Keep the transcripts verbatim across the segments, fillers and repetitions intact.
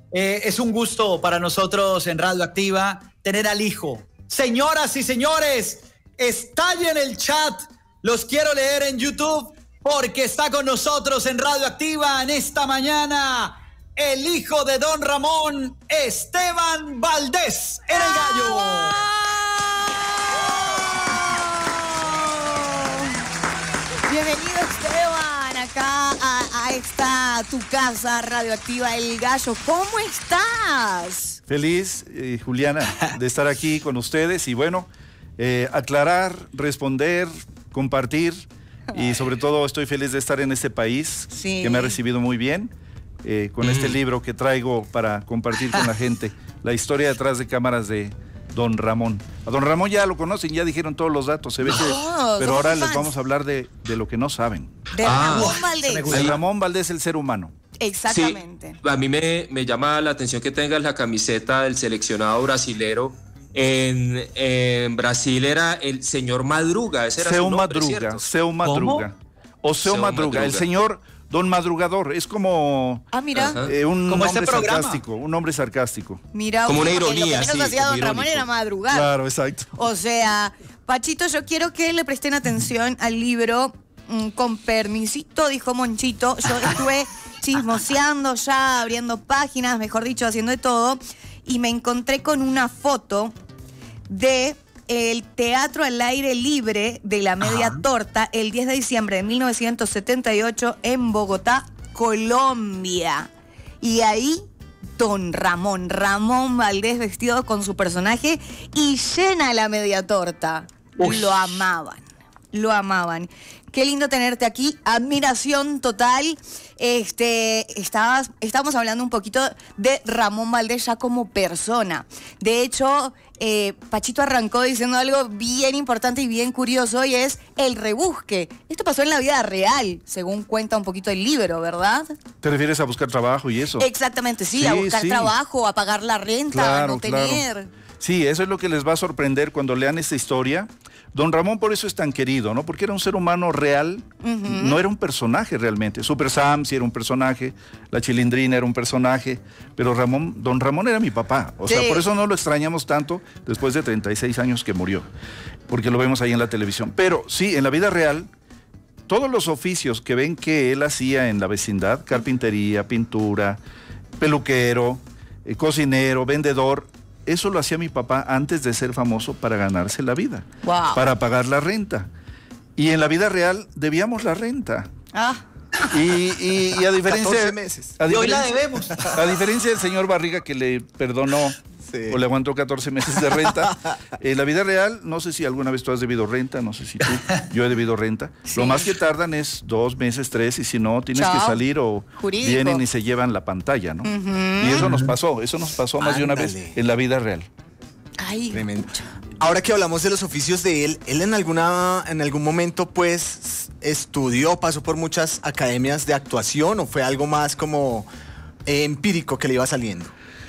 Eh, es un gusto para nosotros en Radioactiva tener al hijo. Señoras y señores, estallen el chat. Los quiero leer en YouTube porque está con nosotros en Radioactiva en esta mañana el hijo de Don Ramón, Esteban Valdés, en el gallo. Bienvenido, Esteban, acá a, a esta tu casa Radioactiva El Gallo. ¿Cómo estás? Feliz, eh, Juliana, de estar aquí con ustedes y bueno, eh, aclarar, responder, compartir y sobre todo estoy feliz de estar en este país sí. que me ha recibido muy bien eh, con mm. este libro que traigo para compartir con la gente, la historia detrás de cámaras de Don Ramón. A Don Ramón ya lo conocen, ya dijeron todos los datos, se ve que, no, pero ahora fans. les vamos a hablar de, de lo que no saben. De ah, Ramón Valdés. De Ramón Valdés, el ser humano. Exactamente. Sí, a mí me, me llama la atención que tengas la camiseta del seleccionado brasilero. En, en Brasil era el señor Madruga, ese era Seu su nombre, Madruga, ¿cierto? Seu Madruga. O Seu, Seu Madruga, Madruga, el señor Don Madrugador, es como ah, mira. Eh, un como nombre sarcástico, un nombre sarcástico. Mira, como una ironía. Lo que menos sí, hacía Don irónico. Ramón era madrugar. Claro, exacto. O sea, Pachito, yo quiero que le presten atención al libro. Mm, con permisito, dijo Monchito. Yo estuve chismoseando ya, abriendo páginas, mejor dicho, haciendo de todo, y me encontré con una foto de el Teatro al Aire Libre de la Media Ajá. Torta el diez de diciembre de mil novecientos setenta y ocho en Bogotá, Colombia. Y ahí Don Ramón, Ramón Valdés vestido con su personaje y llena la Media Torta. Uy. Lo amaban, lo amaban. Qué lindo tenerte aquí, admiración total. Este, estabas, estábamos hablando un poquito de Ramón Valdés ya como persona. De hecho, eh, Pachito arrancó diciendo algo bien importante y bien curioso y es el rebusque. Esto pasó en la vida real, según cuenta un poquito el libro, ¿verdad? ¿Te refieres a buscar trabajo y eso? Exactamente, sí, sí a buscar sí. trabajo, a pagar la renta, claro, a no tener... Claro. Sí, eso es lo que les va a sorprender cuando lean esta historia. Don Ramón por eso es tan querido, ¿no? Porque era un ser humano real, uh-huh. no era un personaje realmente. Super Sam sí era un personaje, la Chilindrina era un personaje, pero Ramón, Don Ramón era mi papá. O sí. sea, por eso no lo extrañamos tanto después de treinta y seis años que murió, porque lo vemos ahí en la televisión. Pero sí, en la vida real, todos los oficios que ven que él hacía en la vecindad, carpintería, pintura, peluquero, eh, cocinero, vendedor, eso lo hacía mi papá antes de ser famoso para ganarse la vida, wow. para pagar la renta. Y en la vida real debíamos la renta. Ah. Y, y, y a diferencia... catorce meses. A y hoy la debemos. A diferencia del señor Barriga que le perdonó sí. o le aguantó catorce meses de renta, en la vida real, no sé si alguna vez tú has debido renta, no sé si tú, yo he debido renta. Sí. Lo más que tardan es dos meses, tres, y si no, tienes Chao. que salir o Jurídico. vienen y se llevan la pantalla, ¿no? Uh-huh. Y eso nos pasó, eso nos pasó más Ándale. de una vez en la vida real. Ay, tremendo. Ahora que hablamos de los oficios de él, él en alguna, en algún momento pues estudió, pasó por muchas academias de actuación o fue algo más como eh, empírico que le iba saliendo.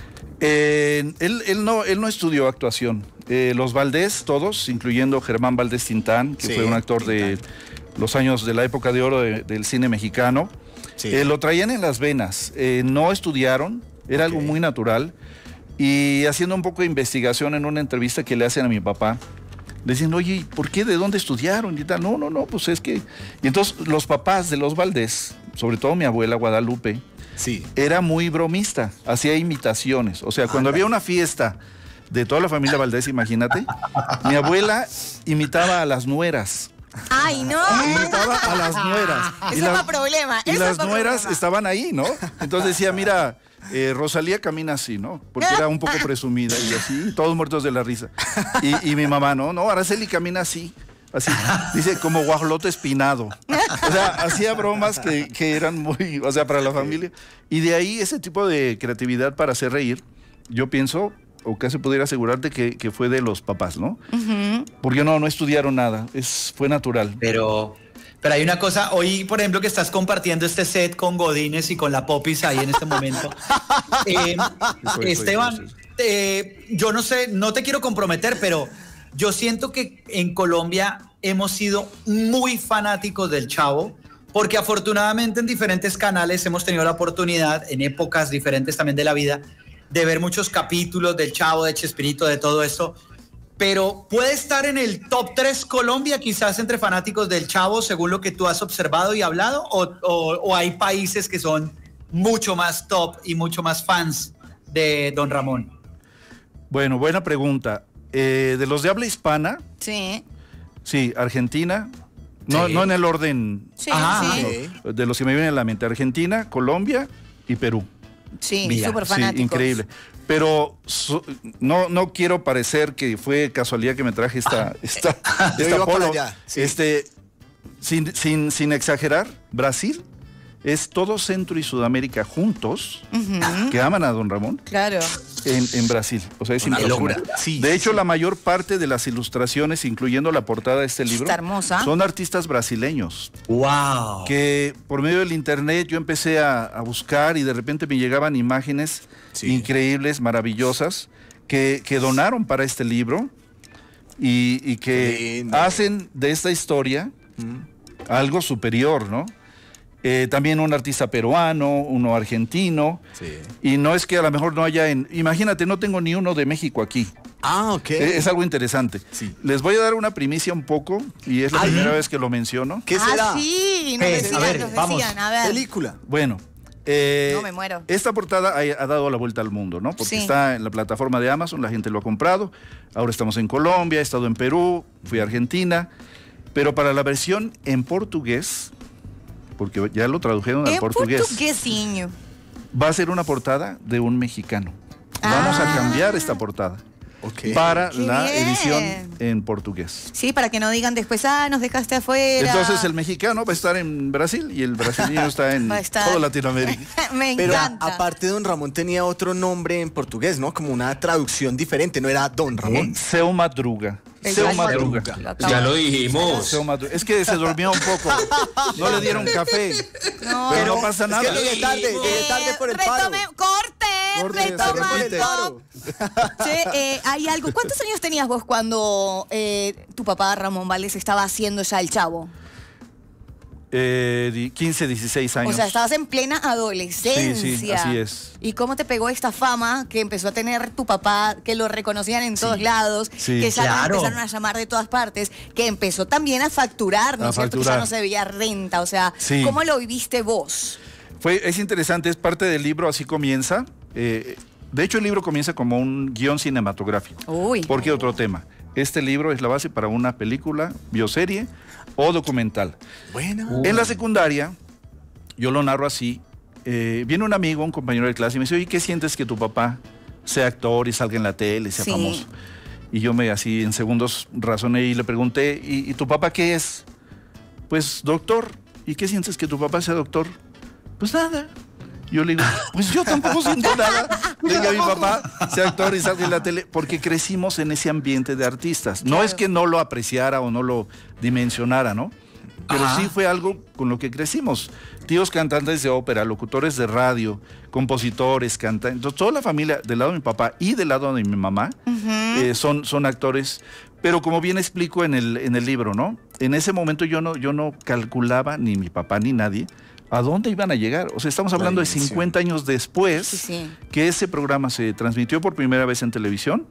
Eh, él, él, no, él no estudió actuación. Eh, los Valdés, todos, incluyendo Germán Valdés Tintán, que sí, fue un actor Tintán. de los años de la época de oro de, del cine mexicano, sí. eh, lo traían en las venas. Eh, no estudiaron, era okay. algo muy natural. Y haciendo un poco de investigación en una entrevista que le hacen a mi papá, le dicen, oye, ¿por qué? ¿De dónde estudiaron? Y tal. No, no, no, pues es que... Y entonces los papás de los Valdés, sobre todo mi abuela Guadalupe, sí. era muy bromista, hacía imitaciones. O sea, cuando había una fiesta de toda la familia Valdés, imagínate, mi abuela imitaba a las nueras. ¡Ay, no! Imitaba a las nueras. Eso es problema. Y las nueras estaban ahí, ¿no? Entonces decía, mira... Eh, Rosalía camina así, ¿no? Porque era un poco presumida y así, todos muertos de la risa. Y, y mi mamá, no, no, Araceli camina así, así, dice, como guajolote espinado. O sea, hacía bromas que, que eran muy, o sea, para la familia. Y de ahí ese tipo de creatividad para hacer reír, yo pienso, o casi pudiera asegurarte que, que fue de los papás, ¿no? Uh-huh. Porque no, no estudiaron nada, es, fue natural. Pero... Pero hay una cosa, hoy por ejemplo que estás compartiendo este set con Godínez y con la Popis ahí en este momento. eh, soy, Esteban, soy, soy. Eh, yo no sé, no te quiero comprometer, pero yo siento que en Colombia hemos sido muy fanáticos del Chavo porque afortunadamente en diferentes canales hemos tenido la oportunidad, en épocas diferentes también de la vida, de ver muchos capítulos del Chavo, de Chespirito, de todo esto. Pero puede estar en el top tres Colombia, quizás entre fanáticos del Chavo, según lo que tú has observado y hablado, o, o, o hay países que son mucho más top y mucho más fans de Don Ramón. Bueno, buena pregunta. Eh, de los de habla hispana, Sí. sí, Argentina, no, Sí. no en el orden Sí, Ajá. sí. Ok. de los que me vienen a la mente, Argentina, Colombia y Perú. Sí, Mira, súper Sí, fanáticos. increíble. Pero so- no, no quiero parecer que fue casualidad que me traje esta, esta, Yo esta iba para polo. allá, sí. Este, sin, sin, sin exagerar, Brasil es todo Centro y Sudamérica juntos Ujú, que aman a Don Ramón claro. en, en Brasil. O sea, es Una impresionante. locura. Sí, de sí, hecho, sí. la mayor parte de las ilustraciones, incluyendo la portada de este libro, Está hermosa. son artistas brasileños. ¡Wow! Que por medio del internet yo empecé a, a buscar y de repente me llegaban imágenes Sí. increíbles, maravillosas, que, que donaron para este libro y, y que Qué lindo. hacen de esta historia algo superior, ¿no? Eh, también un artista peruano, uno argentino, Sí. y no es que a lo mejor no haya en... Imagínate, no tengo ni uno de México aquí. Ah, ok. Eh, Es algo interesante. Sí. Les voy a dar una primicia un poco, y es la Ay. primera vez que lo menciono. ¿Qué será? Ah, sí, nos Eh, decían, a ver, nos vamos. decían, a ver. Película. Bueno, eh, No, me muero. esta portada ha, ha dado la vuelta al mundo, ¿no? Porque Sí. está en la plataforma de Amazon, la gente lo ha comprado. Ahora estamos en Colombia, he estado en Perú, fui a Argentina. Pero para la versión en portugués, porque ya lo tradujeron al En portugués, portuguesinho. va a ser una portada de un mexicano. Vamos Ah. a cambiar esta portada Ok. para Qué la bien. edición en portugués. Sí, para que no digan después, ah, nos dejaste afuera. Entonces el mexicano va a estar en Brasil y el brasileño está en Va a estar- toda Latinoamérica. Me Pero encanta. aparte Don Ramón tenía otro nombre en portugués, ¿no? Como una traducción diferente, no era Don Ramón. Seu Madruga. El Seu Seu Madruga. Madruga. Lo acabo Ya lo de- dijimos. Seu Madruga. Es que se durmió un poco. No le dieron café. No. Pero no pasa Es nada. que llegué tarde, llegué tarde por el paro. Retome- corte, Corte, se retoma el repite. top. Che, eh, hay algo. ¿Cuántos años tenías vos cuando eh, tu papá Ramón Valdés estaba haciendo ya el Chavo? Eh, di- quince, dieciséis años. O sea, estabas en plena adolescencia. Sí, sí, así es. ¿Y cómo te pegó esta fama que empezó a tener tu papá, que lo reconocían en todos lados, sí. que ya lo Claro. empezaron a llamar de todas partes, que empezó también a facturar, ¿no A es cierto? Que ya facturar. no se veía renta. O sea, Sí. ¿cómo lo viviste vos? Fue, es interesante, es parte del libro, así comienza. Eh, de hecho, el libro comienza como un guión cinematográfico. Uy. ¿Por qué otro tema? Este libro es la base para una película, bioserie o documental. Buena. En la secundaria, yo lo narro así, eh, viene un amigo, un compañero de clase y me dice, oye, ¿qué sientes que tu papá sea actor y salga en la tele, sea Sí. famoso? Y yo me así en segundos razoné y le pregunté, ¿y, y tu papá qué es? Pues doctor. ¿Y qué sientes que tu papá sea doctor? Pues nada. Yo le digo, pues yo tampoco siento nada de que mi papá sea actor y salga en la tele, porque crecimos en ese ambiente de artistas. No Claro. es que no lo apreciara o no lo dimensionara, ¿no? Pero Ajá. sí fue algo con lo que crecimos. Tíos cantantes de ópera, locutores de radio, compositores, cantantes. Entonces, toda la familia del lado de mi papá y del lado de mi mamá eh, son, son actores. Pero como bien explico en el, en el libro, ¿no? En ese momento yo no, yo no calculaba, ni mi papá ni nadie, a dónde iban a llegar. O sea, estamos hablando de dimensión. cincuenta años después Sí, sí. que ese programa se transmitió por primera vez en televisión.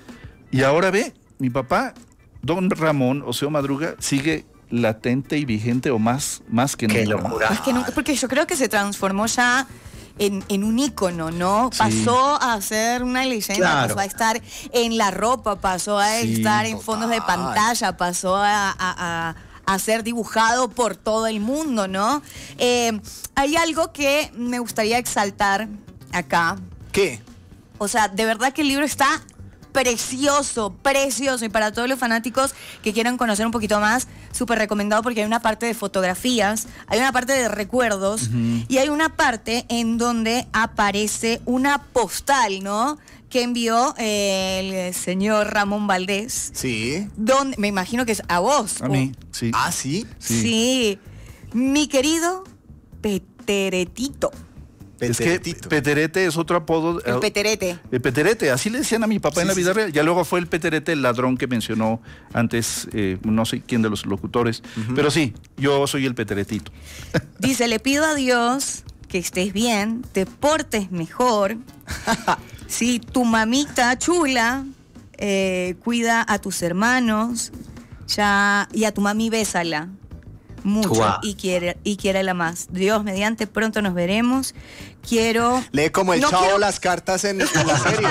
Y ahora ve, mi papá, Don Ramón Oseo Madruga, sigue latente y vigente o más, más que Qué nunca. locura. Es que nunca- porque yo creo que se transformó ya en, en un ícono, ¿no? Sí. Pasó a ser una leyenda, Claro. pasó a estar en la ropa, pasó a Sí, estar en fondos de total. pantalla, pasó a, a- a- a ser dibujado por todo el mundo, ¿no? Eh, hay algo que me gustaría exaltar acá. ¿Qué? O sea, de verdad que el libro está precioso, precioso. Y para todos los fanáticos que quieran conocer un poquito más, súper recomendado porque hay una parte de fotografías, hay una parte de recuerdos y hay una parte en donde aparece una postal, ¿no? Que envió eh, el señor Ramón Valdés. Sí. Donde, me imagino que es a vos. A mí, sí. Ah, sí. Sí. Mi querido Peteretito. Es que Peterete es otro apodo. El Peterete. El Peterete, así le decían a mi papá sí, en la vida sí, real. Ya luego fue el Peterete, el ladrón que mencionó antes, eh, no sé quién de los locutores. Uh-huh. Pero sí, yo soy el Peteretito. Dice, le pido a Dios que estés bien, te portes mejor. Sí, tu mamita chula, eh, cuida a tus hermanos, ya, y a tu mami bésala mucho wow. y quiere y quiérela más. Dios mediante, pronto nos veremos. Quiero... Lee como el no chavo quiero... las cartas en, en la serie.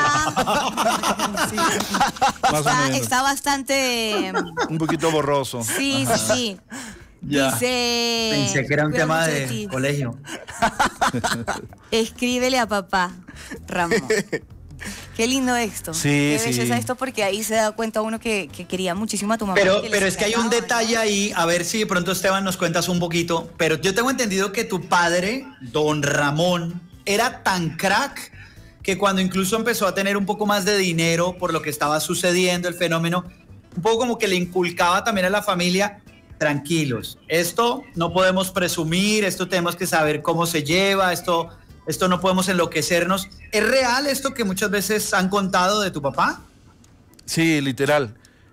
Sí. Está, está bastante... Un poquito borroso. Sí, sí, sí. Ya. Dice... Pensé que era un tema de, de colegio. Escríbele a papá, Ramón. Qué lindo esto. Sí, Qué sí. belleza esto, porque ahí se da cuenta uno que, que quería muchísimo a tu mamá. Pero, pero es que hay un detalle ahí, a ver si de pronto Esteban nos cuentas un poquito, pero yo tengo entendido que tu padre, don Ramón, era tan crack que cuando incluso empezó a tener un poco más de dinero por lo que estaba sucediendo, el fenómeno, un poco como que le inculcaba también a la familia, tranquilos, esto no podemos presumir, esto tenemos que saber cómo se lleva, esto... Esto no podemos enloquecernos. ¿Es real esto que muchas veces han contado de tu papá? Sí, literal.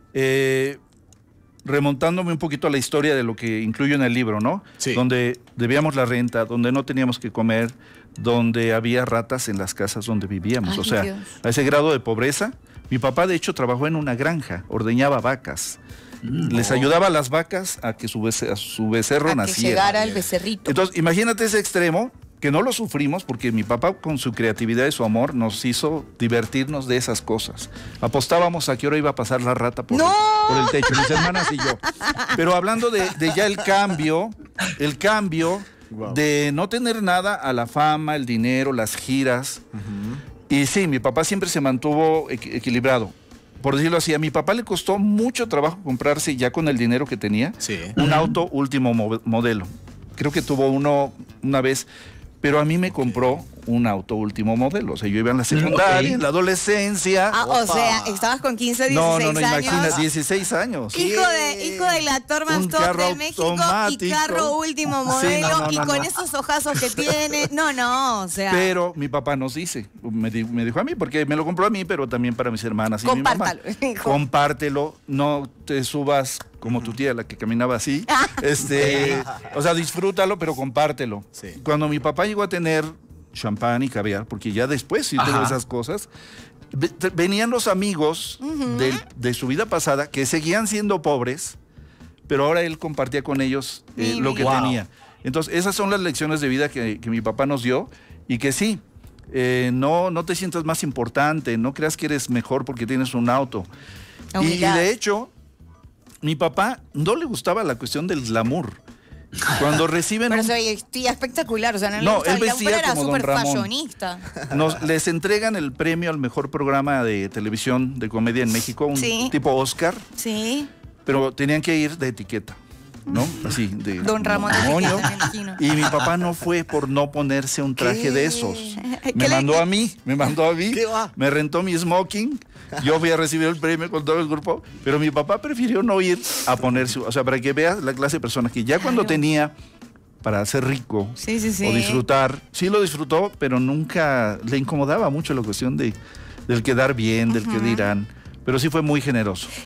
Eh, remontándome un poquito a la historia de lo que incluyo en el libro, ¿no? Sí. Donde debíamos la renta, donde no teníamos que comer, donde había ratas en las casas donde vivíamos. Ay, o sea, Dios. A ese grado de pobreza. Mi papá, de hecho, trabajó en una granja, ordeñaba vacas. Mm, Les oh. ayudaba a las vacas a que su, bece, a su becerro a naciera. Que llegara el becerrito. Entonces, imagínate ese extremo, que no lo sufrimos porque mi papá con su creatividad y su amor nos hizo divertirnos de esas cosas. Apostábamos a qué hora iba a pasar la rata por, ¡No! el, por el techo, mis hermanas y yo. Pero hablando de, de ya el cambio, el cambio wow. de no tener nada a la fama, el dinero, las giras. Uh-huh. Y sí, mi papá siempre se mantuvo equ- equilibrado. Por decirlo así, a mi papá le costó mucho trabajo comprarse ya con el dinero que tenía sí. un auto último mo- modelo. Creo que tuvo uno una vez... Pero a mí me compró un auto último modelo. O sea, yo iba en la secundaria, okay. en la adolescencia. Ah, o sea, estabas con quince, dieciséis años. No, no, no, años. imagina, dieciséis años. Hijo, de, hijo del actor más top de México automático. Y carro último modelo. Sí, no, no, y no, con no. esos ojazos que tiene. No, no, o sea. Pero mi papá nos dice, me, di, me dijo a mí, porque me lo compró a mí, pero también para mis hermanas y Compártalo, mi mamá. Hijo. Compártelo, no te subas como tu tía, la que caminaba así. este, o sea, disfrútalo, pero compártelo. Sí. Cuando mi papá llegó a tener champán y caviar, porque ya después sí tuvo esas cosas, venían los amigos uh-huh. de, de su vida pasada que seguían siendo pobres, pero ahora él compartía con ellos eh, lo que wow. tenía. Entonces, esas son las lecciones de vida que, que mi papá nos dio y que sí, eh, no, no te sientas más importante, no creas que eres mejor porque tienes un auto. Oh, y, y de hecho, mi papá no le gustaba la cuestión del glamour. Cuando reciben pero un... se vestía espectacular, o sea, no, no le él vestía era como Don Ramón. Fashionista. Nos, les entregan el premio al mejor programa de televisión de comedia en México, un sí. tipo Oscar. Sí. Pero tenían que ir de etiqueta, ¿no? Así, de Don Ramón moño. De etiqueta, y mi papá no fue por no ponerse un traje ¿Qué? de esos. Me mandó le... a mí, me mandó a mí, me rentó mi smoking. Yo fui a recibir el premio con todo el grupo, pero mi papá prefirió no ir a ponerse, o sea, para que veas la clase de personas que ya cuando claro. tenía para ser rico sí, sí, sí. o disfrutar, sí lo disfrutó, pero nunca le incomodaba mucho la cuestión de, del quedar bien, del uh-huh. que dirán, pero sí fue muy generoso.